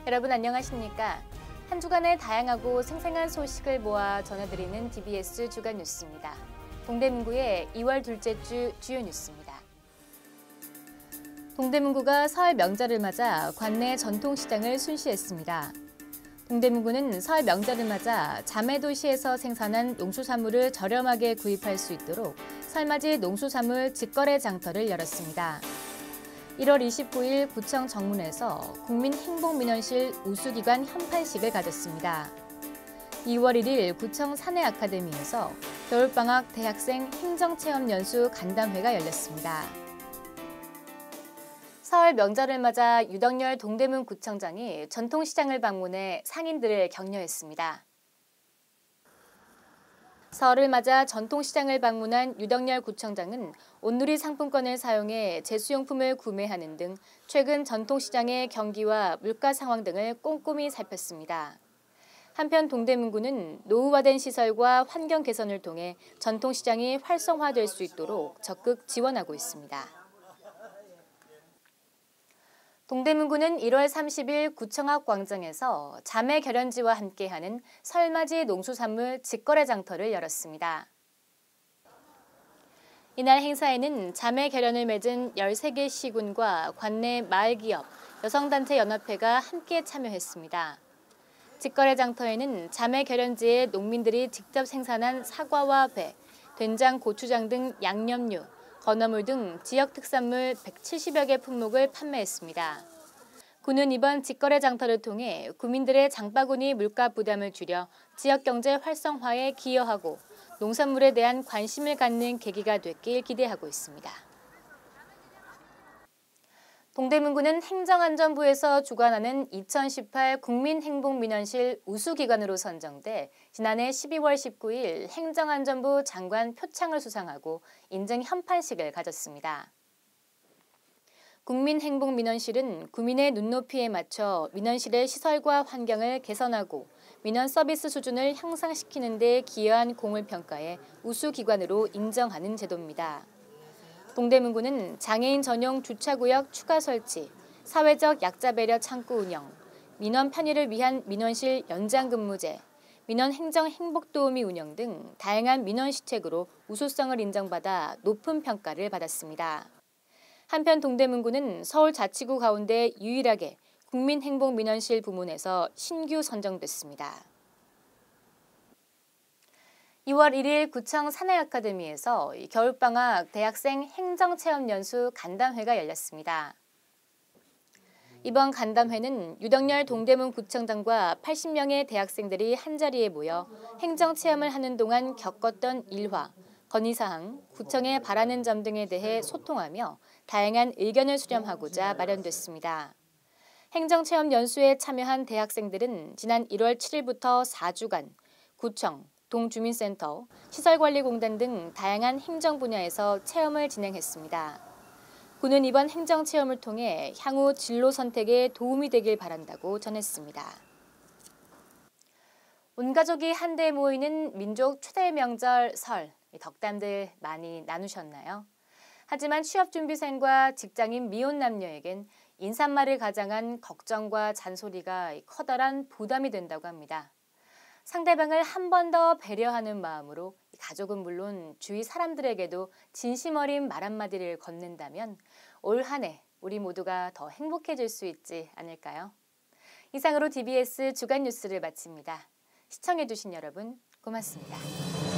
여러분 안녕하십니까? 한 주간의 다양하고 생생한 소식을 모아 전해드리는 DBS 주간 뉴스입니다. 동대문구의 2월 둘째 주 주요 뉴스입니다. 동대문구가 설 명절을 맞아 관내 전통시장을 순시했습니다. 동대문구는 설 명절을 맞아 자매도시에서 생산한 농수산물을 저렴하게 구입할 수 있도록 설맞이 농수산물 직거래 장터를 열었습니다. 1월 29일 구청 정문에서 국민행복민원실 우수기관 현판식을 가졌습니다. 2월 1일 구청 사내아카데미에서 겨울방학 대학생 행정체험연수 간담회가 열렸습니다. 설 명절을 맞아 유덕열 동대문구청장이 전통시장을 방문해 상인들을 격려했습니다. 설을 맞아 전통시장을 방문한 유덕열 구청장은 온누리 상품권을 사용해 제수용품을 구매하는 등 최근 전통시장의 경기와 물가 상황 등을 꼼꼼히 살폈습니다. 한편 동대문구는 노후화된 시설과 환경 개선을 통해 전통시장이 활성화될 수 있도록 적극 지원하고 있습니다. 동대문구는 1월 30일 구청 앞 광장에서 자매 결연지와 함께하는 설맞이 농수산물 직거래 장터를 열었습니다. 이날 행사에는 자매 결연을 맺은 13개 시군과 관내 마을기업, 여성단체 연합회가 함께 참여했습니다. 직거래 장터에는 자매 결연지에 농민들이 직접 생산한 사과와 배, 된장, 고추장 등 양념류, 건어물 등 지역 특산물 170여 개 품목을 판매했습니다. 구는 이번 직거래 장터를 통해 구민들의 장바구니 물가 부담을 줄여 지역 경제 활성화에 기여하고 농산물에 대한 관심을 갖는 계기가 됐길 기대하고 있습니다. 동대문구는 행정안전부에서 주관하는 2018 국민행복민원실 우수기관으로 선정돼 지난해 12월 19일 행정안전부 장관 표창을 수상하고 인증 현판식을 가졌습니다. 국민행복민원실은 구민의 눈높이에 맞춰 민원실의 시설과 환경을 개선하고 민원 서비스 수준을 향상시키는 데 기여한 공을 평가해 우수기관으로 인정하는 제도입니다. 동대문구는 장애인 전용 주차구역 추가 설치, 사회적 약자 배려 창구 운영, 민원 편의를 위한 민원실 연장 근무제, 민원 행정 행복도우미 운영 등 다양한 민원 시책으로 우수성을 인정받아 높은 평가를 받았습니다. 한편 동대문구는 서울자치구 가운데 유일하게 국민행복민원실 부문에서 신규 선정됐습니다. 2월 1일 구청 사내아카데미에서 겨울방학 대학생 행정체험연수 간담회가 열렸습니다. 이번 간담회는 유덕열 동대문구청장과 80명의 대학생들이 한자리에 모여 행정체험을 하는 동안 겪었던 일화, 건의사항, 구청에 바라는 점 등에 대해 소통하며 다양한 의견을 수렴하고자 마련됐습니다. 행정체험 연수에 참여한 대학생들은 지난 1월 7일부터 4주간 구청, 동주민센터, 시설관리공단 등 다양한 행정 분야에서 체험을 진행했습니다. 구는 이번 행정체험을 통해 향후 진로 선택에 도움이 되길 바란다고 전했습니다. 온 가족이 한데 모이는 민족 최대 명절 설, 덕담들 많이 나누셨나요? 하지만 취업준비생과 직장인 미혼 남녀에겐 인사말을 가장한 걱정과 잔소리가 커다란 부담이 된다고 합니다. 상대방을 한 번 더 배려하는 마음으로 가족은 물론 주위 사람들에게도 진심 어린 말 한마디를 건넨다면 올 한 해 우리 모두가 더 행복해질 수 있지 않을까요? 이상으로 DBS 주간 뉴스를 마칩니다. 시청해주신 여러분 고맙습니다.